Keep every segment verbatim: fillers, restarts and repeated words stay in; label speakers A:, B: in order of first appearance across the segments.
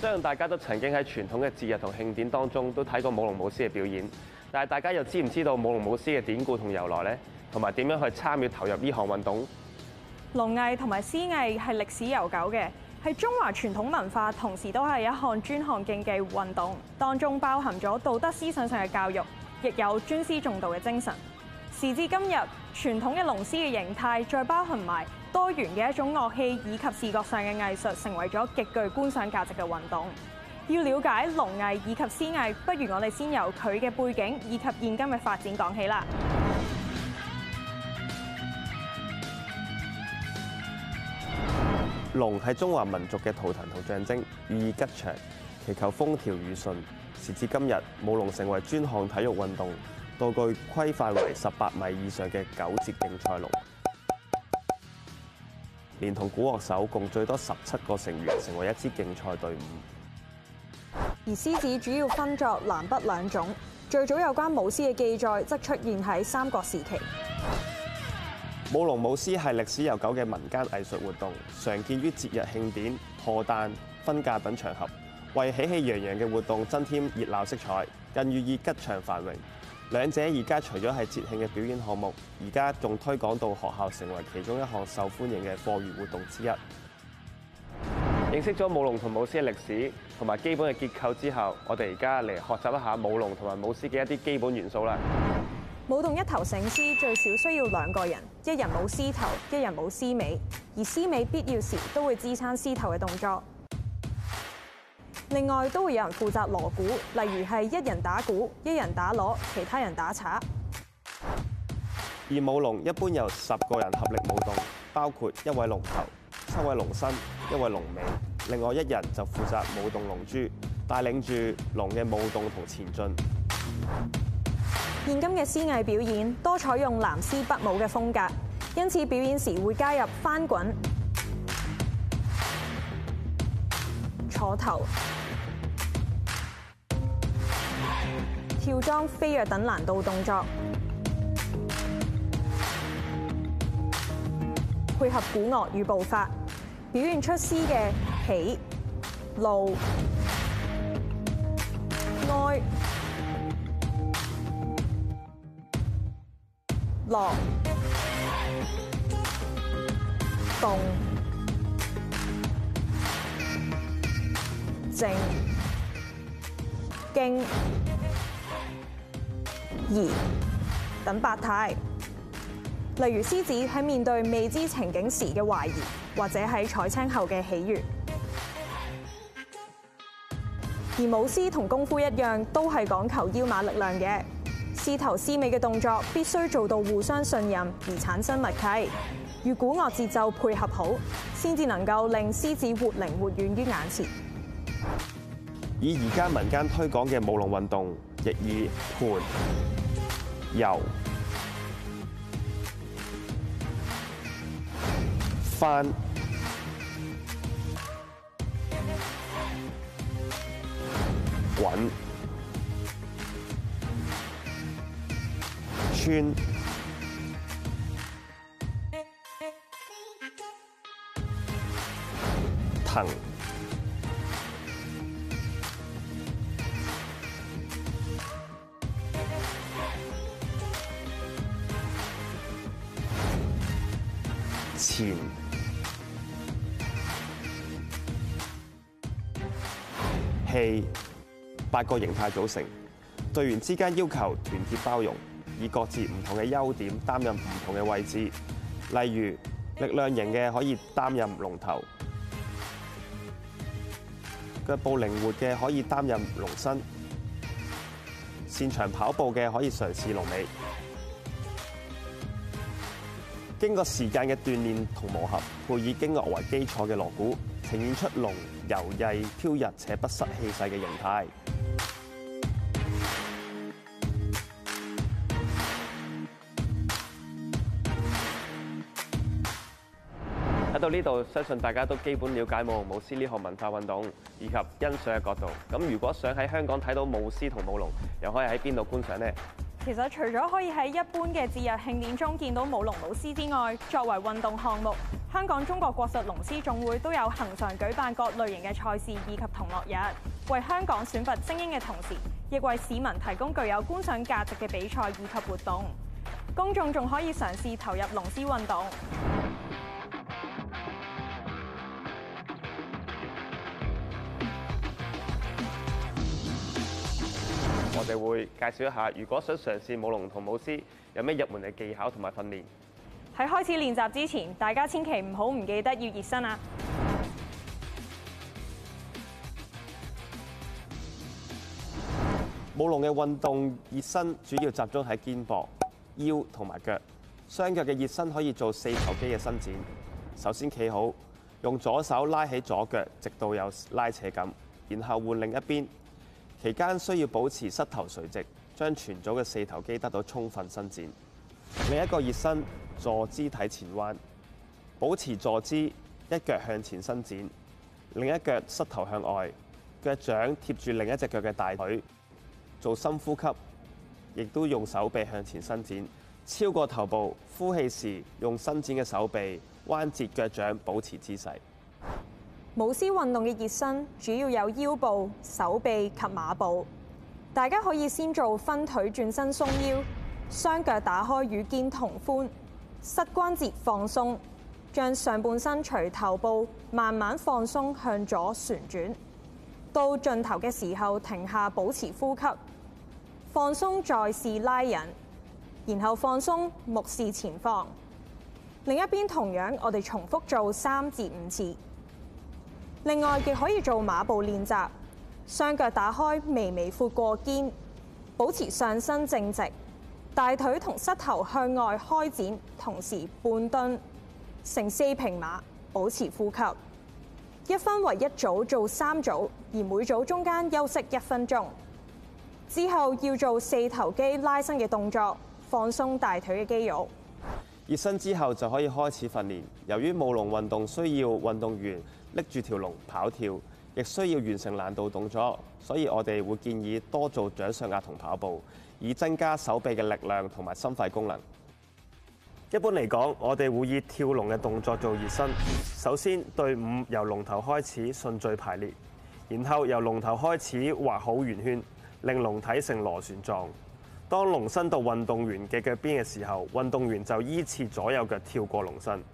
A: 相信大家都曾經喺傳統嘅節日同慶典當中都睇過舞龍舞獅嘅表演，但係大家又知唔知道舞龍舞獅嘅典故同由來呢？同埋點樣去參與投入呢項運動？
B: 龍藝同埋獅藝係歷史悠久嘅，係中華傳統文化，同時都係一項專項競技運動，當中包含咗道德思想上嘅教育，亦有尊師重道嘅精神。時至今日，傳統嘅龍獅嘅形態，再包含埋多元嘅一種樂器以及視覺上嘅藝術，成為咗極具觀賞價值嘅運動。要了解龍藝以及獅藝，不如我哋先由佢嘅背景以及現今嘅發展講起啦。
A: 龍係中華民族嘅圖騰同象徵，寓意吉祥，祈求風調雨順。時至今日，舞龍成為專項體育運動，道具規範為十八米以上嘅九節競賽龍，連同鼓樂手共最多十七個成員，成為一支競賽隊伍。
B: 而獅子主要分作南北兩種，最早有關舞獅嘅記載則出現喺三國時期。
A: 舞龍舞獅係歷史悠久嘅民間藝術活動，常見於節日慶典、賀誕、婚嫁等場合，為喜氣洋洋嘅活動增添熱鬧色彩，更寓意吉祥繁榮。兩者而家除咗係節慶嘅表演項目，而家仲推廣到學校，成為其中一項受歡迎嘅課餘活動之一。認識咗舞龍同舞獅嘅歷史同埋基本嘅結構之後，我哋而家嚟學習一下舞龍同埋舞獅嘅一啲基本元素啦。
B: 舞動一頭繩獅最少需要兩個人，一人舞獅頭，一人舞獅尾，而獅尾必要時都會支撐獅頭嘅動作。另外都會有人負責鑼鼓，例如係一人打鼓，一人打鑼，其他人打鑔。
A: 而舞龍一般由十個人合力舞動，包括一位龍頭、七位龍身、一位龍尾，另外一人就負責舞動龍珠，帶領住龍嘅舞動同前進。
B: 現今嘅獅藝表演多採用南獅北舞嘅風格，因此表演時會加入翻滾、坐頭、跳樁、飛躍等難度動作，配合鼓樂與步法，表現出獅嘅喜、怒、哀、樂、動、靜、驚、疑等八態。例如獅子喺面對未知情景時嘅懷疑，或者喺採青後嘅喜悅。而舞獅同功夫一樣，都係講求腰馬力量嘅。獅頭獅尾嘅動作必須做到互相信任而產生默契，與鼓樂節奏配合好，先至能夠令獅子活靈活現於眼前。
A: 以而家民間推廣嘅舞龍運動，亦以盤、遊、翻、滾、穿、騰、前、氣，八個形態組成。隊員之間要求團結包容，以各自唔同嘅優點擔任唔同嘅位置。例如，力量型嘅可以擔任龍頭，腳步靈活嘅可以擔任龍身，擅長跑步嘅可以嘗試龍尾。經過時間嘅鍛鍊同磨合，配以經樂為基礎嘅鑼鼓，呈現出龍柔曳飄逸且不失氣勢嘅形態。睇到呢度，相信大家都基本了解舞龍舞獅呢項文化運動以及欣賞嘅角度。咁如果想喺香港睇到舞獅同舞龍，又可以喺邊度觀賞呢？
B: 其實除咗可以喺一般嘅節日慶典中見到舞龍舞獅之外，作為運動項目，香港中國國術龍獅總會都有恆常舉辦各類型嘅賽事以及同樂日，為香港選拔精英嘅同時，亦為市民提供具有觀賞價值嘅比賽以及活動。公眾仲可以嘗試投入龍獅運動。
A: 我哋會介紹一下，如果想嘗試舞龍同舞獅，有咩入門嘅技巧同埋訓練。
B: 喺開始練習之前，大家千祈唔好唔記得要熱身啊！
A: 舞龍嘅運動熱身主要集中喺肩膊、腰同埋腳。雙腳嘅熱身可以做四頭肌嘅伸展。首先企好，用左手拉起左腳，直到有拉扯感，然後換另一邊。期間需要保持膝頭垂直，將全組嘅四頭肌得到充分伸展。另一個熱身，坐姿體前彎，保持坐姿，一腳向前伸展，另一腳膝頭向外，腳掌貼住另一隻腳嘅大腿，做深呼吸，亦都用手臂向前伸展，超過頭部。呼氣時用伸展嘅手臂彎折腳掌，保持姿勢。
B: 舞獅運動嘅熱身主要有腰部、手臂及馬步。大家可以先做分腿轉身鬆腰，雙腳打開與肩同寬，膝關節放鬆，將上半身隨頭部慢慢放鬆向左旋轉，到盡頭嘅時候停下保持呼吸，放鬆再試拉引，然後放鬆目視前方。另一邊同樣，我哋重複做三至五次。另外，亦可以做馬步練習，雙腳打開，微微闊過肩，保持上身正直，大腿同膝頭向外開展，同時半蹲，成四平馬，保持呼吸。一分為一組做三組，而每組中間休息一分鐘。之後要做四頭肌拉伸嘅動作，放鬆大腿嘅肌肉。
A: 熱身之後就可以開始訓練。由於舞龍運動需要運動員拎住條龍跑跳，亦需要完成難度動作，所以我哋會建議多做掌上壓同跑步，以增加手臂嘅力量同埋心肺功能。一般嚟講，我哋會以跳龍嘅動作做熱身。首先，隊伍由龍頭開始順序排列，然後由龍頭開始畫好圓圈，令龍體成螺旋狀。當龍伸到運動員嘅腳邊嘅時候，運動員就依次左右腳跳過龍身。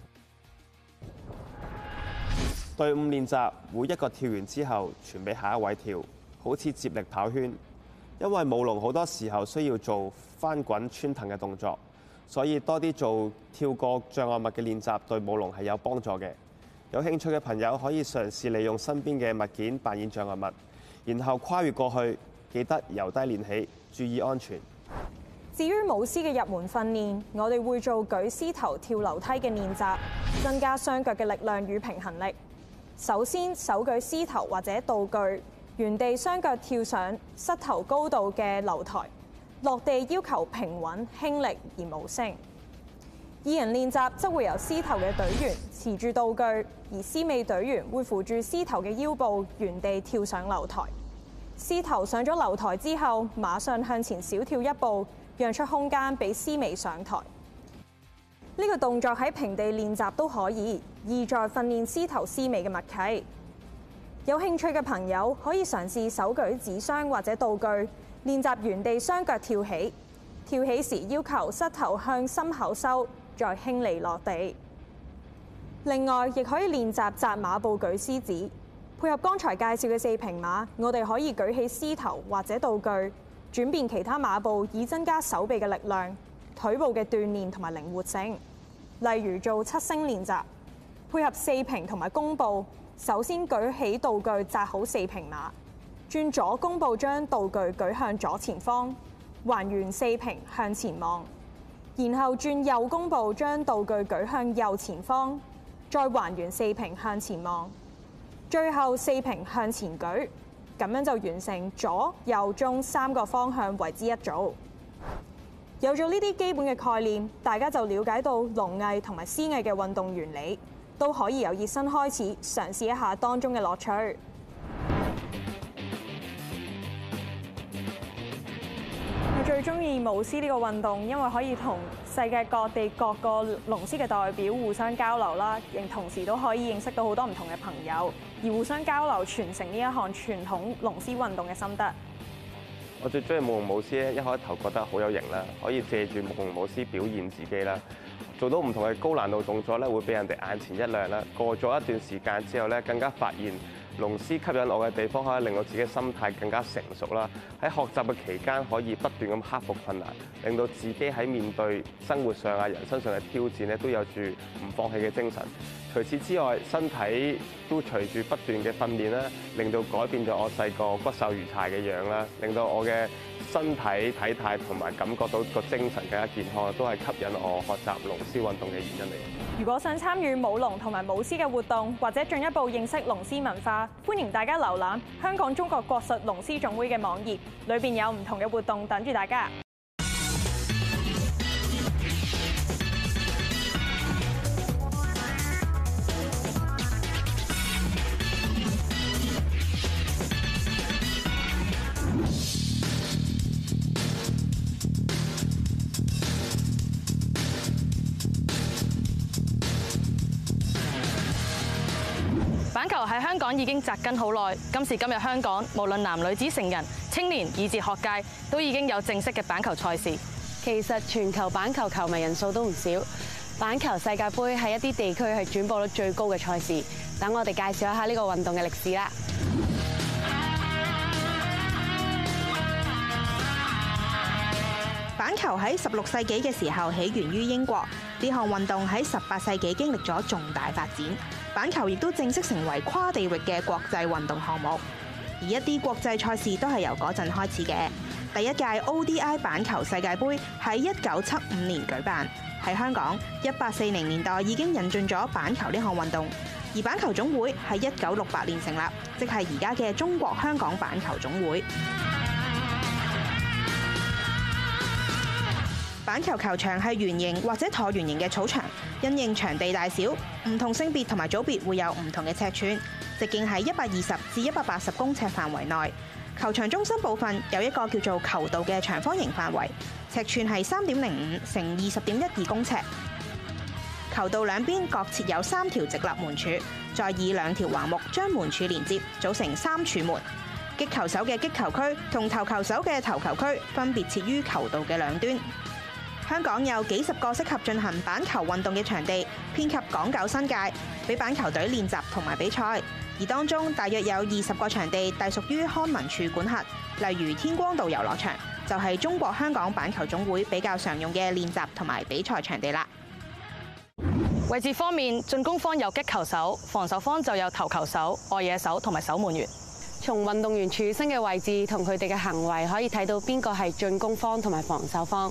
A: 隊伍練習會一個跳完之後傳俾下一位跳，好似接力跑圈。因為舞龍好多時候需要做翻滾穿騰嘅動作，所以多啲做跳過障礙物嘅練習對舞龍係有幫助嘅。有興趣嘅朋友可以嘗試利用身邊嘅物件扮演障礙物，然後跨越過去，記得由低練起，注意安全。
B: 至於舞獅嘅入門訓練，我哋會做舉獅頭跳樓梯嘅練習，增加雙腳嘅力量與平衡力。首先，手舉獅頭或者道具，原地雙腳跳上膝頭高度嘅樓台，落地要求平穩輕力而無聲。二人練習則會由獅頭嘅隊員持住道具，而獅尾隊員會扶住獅頭嘅腰部，原地跳上樓台。獅頭上咗樓台之後，馬上向前小跳一步，讓出空間俾獅尾上台。呢個動作喺平地練習都可以，意在訓練獅頭獅尾嘅默契。有興趣嘅朋友可以嘗試手舉紙箱或者道具，練習原地雙腳跳起。跳起時要求膝頭向心口收，再輕離落地。另外，亦可以練習紮馬步舉獅子。配合剛才介紹嘅四平馬，我哋可以舉起獅頭或者道具，轉變其他馬步，以增加手臂嘅力量、腿部嘅鍛鍊同埋靈活性。例如做七星練習，配合四平同埋弓步，首先舉起道具紮好四平馬，轉左弓步將道具舉向左前方，還原四平向前望，然後轉右弓步將道具舉向右前方，再還原四平向前望。最後四平向前舉，咁樣就完成左、右、中三個方向為之一組。有咗呢啲基本嘅概念，大家就了解到龍藝同埋獅藝嘅運動原理，都可以由熱身開始，嘗試一下當中嘅樂趣。 最中意舞獅呢個運動，因為可以同世界各地各個龍獅嘅代表互相交流啦，亦同時都可以認識到好多唔同嘅朋友，而互相交流傳承呢一項傳統龍獅運動嘅心得。
A: 我最中意舞龍舞獅咧，一開頭覺得好有型啦，可以借住舞龍舞獅表現自己啦，做到唔同嘅高難度動作咧，會俾人哋眼前一亮啦。過咗一段時間之後咧，更加發現龍獅吸引我嘅地方，可以令到自己心態更加成熟啦。喺學習嘅期間，可以不斷咁克服困難，令到自己喺面對生活上啊、人生上嘅挑戰咧，都有住唔放棄嘅精神。除此之外，身體都隨住不斷嘅訓練啦，令到改變咗我細個骨瘦如柴嘅樣啦，令到我嘅身體體態同埋感覺到個精神更加健康，都係吸引我學習龍獅運動嘅原因嚟。
B: 如果想參與舞龍同埋舞獅嘅活動，或者進一步認識龍獅文化，歡迎大家瀏覽香港中國國術龍獅總會嘅網頁，裏邊有唔同嘅活動等住大家。
C: 板球喺香港已經扎根好耐，今時今日香港無論男女子成人、青年以至學界，都已經有正式嘅板球賽事。
D: 其實全球板球球迷人數都唔少，板球世界盃係一啲地區係轉播率最高嘅賽事。等我哋介紹一下呢個運動嘅歷史啦。
E: 板球喺十六世紀嘅時候起源於英國，呢項運動喺十八世紀經歷咗重大發展，板球亦都正式成為跨地域嘅國際運動項目。而一啲國際賽事都係由嗰陣開始嘅。第一屆 O D I 板球世界盃喺一九七五年舉辦，喺香港一八四零年代已經引進咗板球呢項運動，而板球總會喺一九六八年成立，即係而家嘅中國香港板球總會。板球球場係圓形或者橢圓形嘅草場，因應場地大小，唔同性別同埋組別會有唔同嘅尺寸，直徑喺一百二十至一百八十公尺範圍內。球場中心部分有一個叫做球道嘅長方形範圍，尺寸係三點零五乘二十點一二公尺。球道兩邊各設有三條直立門柱，再以兩條橫木將門柱連接，組成三柱門。擊球手嘅擊球區同投球手嘅投球區分別設於球道嘅兩端。香港有幾十個適合進行板球運動嘅場地，遍及港九新界，俾板球隊練習同埋比賽。而當中大約有二十個場地隸屬於康文署管轄，例如天光道遊樂場，就係中國香港板球總會比較常用嘅練習同埋比賽場地啦。
C: 位置方面，進攻方有擊球手，防守方就有投球手、外野手同埋守門員。
D: 從運動員處身嘅位置同佢哋嘅行為，可以睇到邊個係進攻方同埋防守方。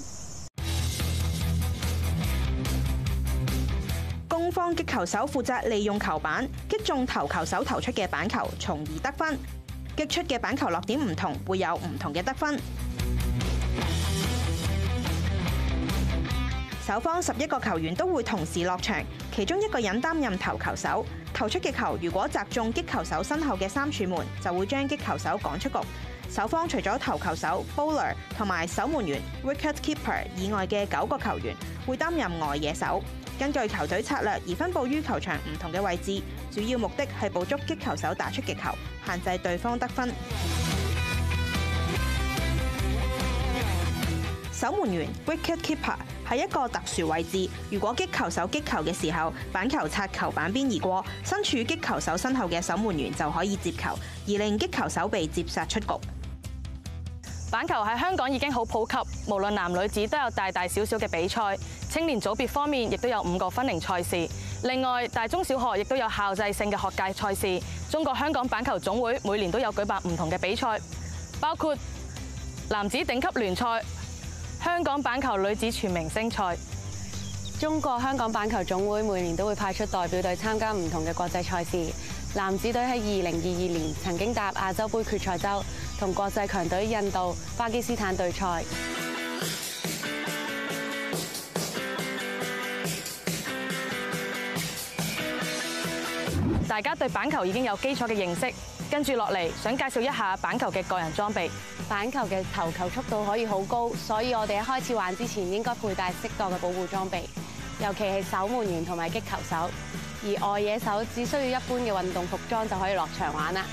D: 攻方擊球手負責利用球板擊中投球手投出嘅板球，從而得分。擊出嘅板球落點唔同，會有唔同嘅得分。守方十一個球員都會同時落場，其中一個人擔任投球手。投出嘅球如果砸中擊球手身後嘅三柱門，就會將擊球手趕出局。守方除咗投球手 bowler 同埋守門員 wicket keeper 以外嘅九個球員會擔任外野手。根據球隊策略而分佈於球場唔同嘅位置，主要目的係捕捉擊球手打出嘅球，限制對方得分。守門員 wicket keeper 係一個特殊位置，如果擊球手擊球嘅時候，板球擦球板邊而過，身處擊球手身後嘅守門員就可以接球，而令擊球手被接殺出局。
C: 板球喺香港已經好普及，無論男女子都有大大小小嘅比賽。青年組別方面，亦都有五個分齡賽事。另外，大中小學亦都有校際性嘅學界賽事。中國香港板球總會每年都有舉辦唔同嘅比賽，包括男子頂級聯賽、香港板球女子全明星賽。
D: 中國香港板球總會每年都會派出代表隊參加唔同嘅國際賽事。男子隊喺二零二二年曾經踏亞洲盃決賽周，同國際強隊印度、巴基斯坦對賽。
C: 大家對板球已經有基礎嘅認識，跟住落嚟想介紹一下板球嘅個人裝備。
F: 板球嘅投球速度可以好高，所以我哋一開始玩之前應該佩戴適當嘅保護裝備，尤其係守門員同埋擊球手。而外野手只需要一般嘅運動服裝就可以落場玩啦。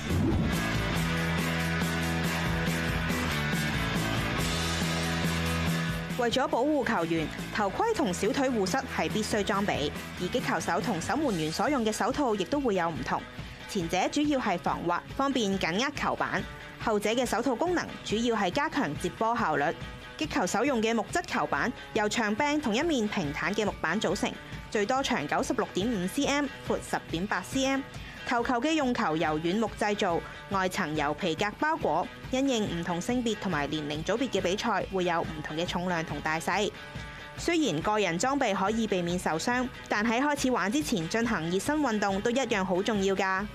E: 為咗保護球員，頭盔同小腿護膝係必須裝備，而擊球手同守門員所用嘅手套亦都會有唔同。前者主要係防滑，方便緊握球板；後者嘅手套功能主要係加強接波效率。擊球手用嘅木質球板由長柄同一面平坦嘅木板組成，最多長九十六點五 cm， 闊十點八 cm。投球嘅用球由軟木製造，外層由皮革包裹。因應唔同性別同埋年齡組別嘅比賽，會有唔同嘅重量同大細。雖然個人裝備可以避免受傷，但喺開始玩之前進行熱身運動都一樣好重要㗎。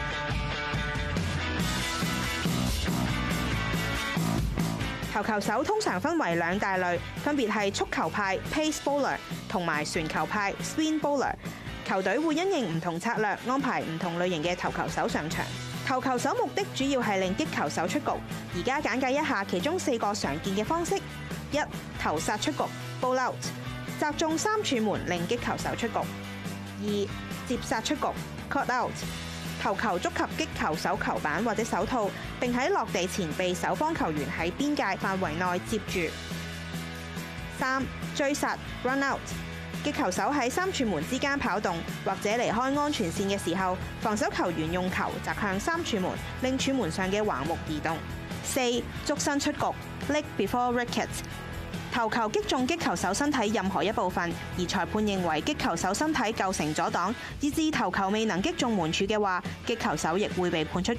E: 投球手通常分為兩大類，分別係速球派 （pace bowler） 同埋旋球派 （spin bowler）。球隊會因應唔同策略安排唔同類型嘅投球手上場。投球手目的主要係令擊球手出局。而家簡介一下其中四個常見嘅方式：一、投殺出局 （bowl out）， 擲中三柱門令擊球手出局；二、接殺出局 （caught out）， 投球觸及擊球手球板或者手套，並喺落地前被守方球員喺邊界範圍內接住；三、追殺 （run out）。擊球手喺三柱門之間跑動或者離開安全線嘅時候，防守球員用球擲向三柱門，令柱門上嘅橫木移動。四、觸身出局 （leg before wicket）， 投球擊中擊球手身體任何一部分，而裁判認為擊球手身體構成阻擋，以致投球未能擊中門柱嘅話，擊球手亦會被判出局。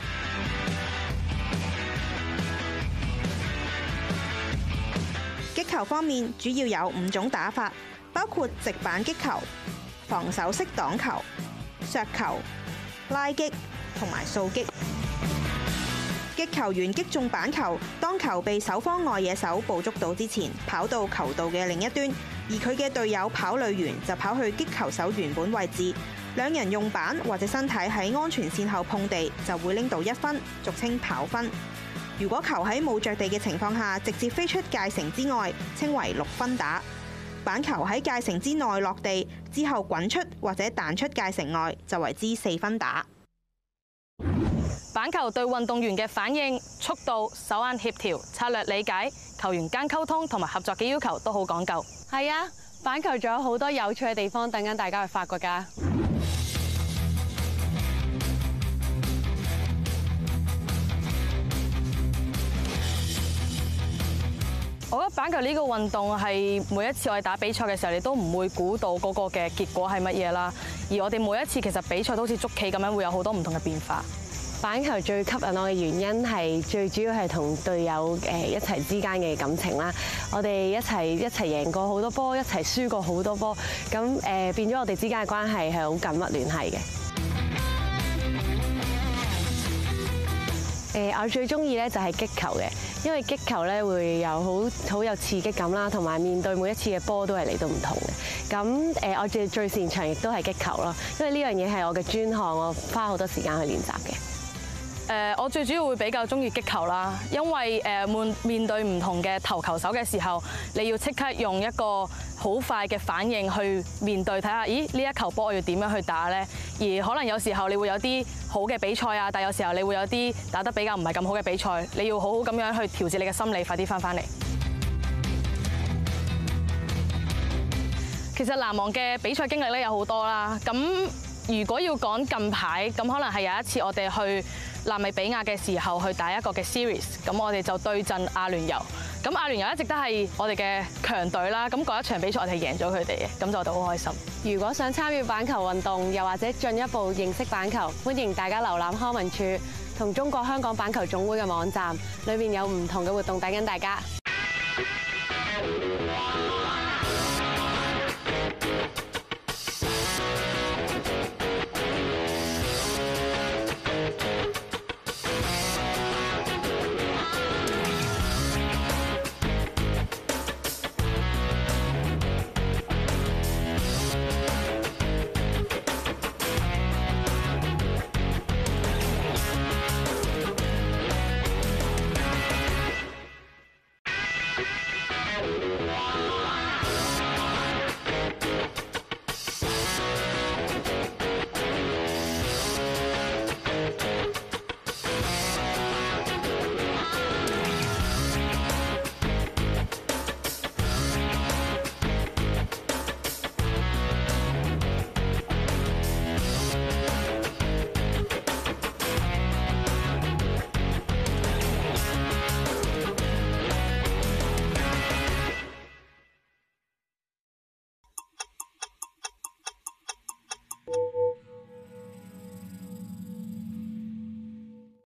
E: 擊球方面主要有五種打法，包括直板擊球、防守式擋球、削球、拉擊同埋掃擊。擊球員擊中板球，當球被守方外野手捕捉到之前，跑到球道嘅另一端，而佢嘅隊友跑壘員就跑去擊球手原本位置，兩人用板或者身體喺安全線後碰地，就會拎到一分，俗稱跑分。如果球喺冇着地嘅情況下直接飛出界繩之外，稱為六分打。板球喺界繩之內落地之後滾出或者彈出界繩外，就為之四分打。
C: 板球對運動員嘅反應、速度、手眼協調、策略理解、球員間溝通同埋合作嘅要求都好講究。
F: 係啊，板球仲有好多有趣嘅地方等緊大家去發掘㗎。
C: 我覺得板球呢個運動係每一次我哋打比賽嘅時候，你都唔會估到嗰個嘅結果係乜嘢啦。而我哋每一次其實比賽都好似捉棋咁樣，會有好多唔同嘅變化。
F: 板球最吸引我嘅原因係最主要係同隊友誒一齊之間嘅感情啦。我哋一齊一齊贏過好多波，一齊輸過好多波，咁誒變咗我哋之間嘅關係係好緊密聯繫嘅。誒，我最中意咧就係擊球嘅，因為擊球咧會有好好有刺激感啦，同埋面對每一次嘅波都係嚟到唔同嘅。咁誒，我最最擅長亦都係擊球咯，因為呢樣嘢係我嘅專項，我花好多時間去練習嘅。
C: 誒，我最主要會比較中意擊球啦，因為誒面面對唔同嘅投球手嘅時候，你要即刻用一個好快嘅反應去面對，睇下，咦呢一球波我要點樣去打呢？而可能有時候你會有啲好嘅比賽啊，但有時候你會有啲打得比較唔係咁好嘅比賽，你要好好咁樣去調節你嘅心理，快啲翻返嚟。其實難忘嘅比賽經歷咧有好多啦，咁如果要講近排，咁可能係有一次我哋去納米比亞嘅時候去打一個嘅 series， 咁我哋就對陣阿聯酋，咁阿聯酋一直都係我哋嘅強隊啦，咁嗰一場比賽我哋係贏咗佢哋嘅，咁就我哋好開心。
F: 如果想參與板球運動，又或者進一步認識板球，歡迎大家瀏覽康文署同中國香港板球總會嘅網站，裏面有唔同嘅活動等緊大家。